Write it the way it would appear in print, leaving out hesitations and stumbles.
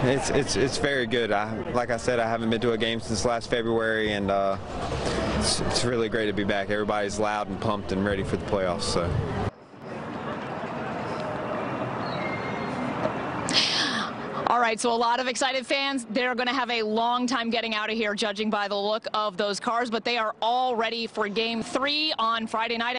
It's very good. Like I said, I haven't been to a game since last February, and it's really great to be back. Everybody's loud and pumped and ready for the playoffs. So. All right, so a lot of excited fans. They're going to have a long time getting out of here, judging by the look of those cars, but they are all ready for Game 3 on Friday night.